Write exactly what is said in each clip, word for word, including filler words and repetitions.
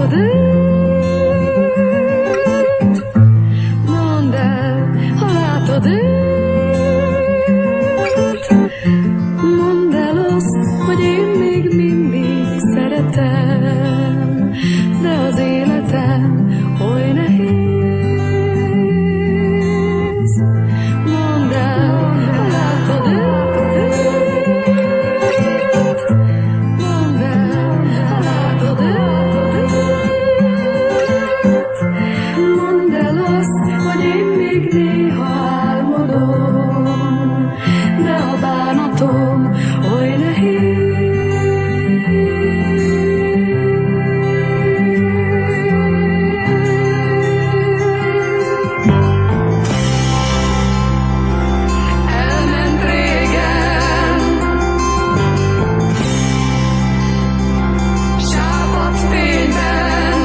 látod őt, mondd el, ha látod őt, mondd el azt, hogy én még mindig szeretem, de az életem oly nehéz. Mondd el, ha látod őt, mondd el, ha látod őt, mondd el azt, hogy én még néha álmodom, de a bánatom oly nehéz. Elment régen, sápadt fényben,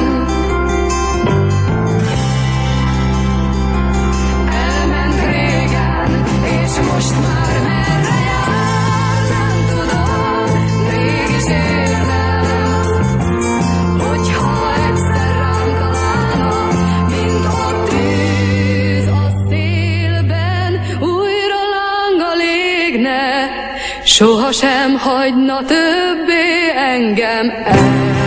elment régen, és most már merre jár, nem tudom, mégis érzem, hogyha egyszer rám találna, mint a tűz a szélben, újra lángal égne, sohasem hagyna többé engem el.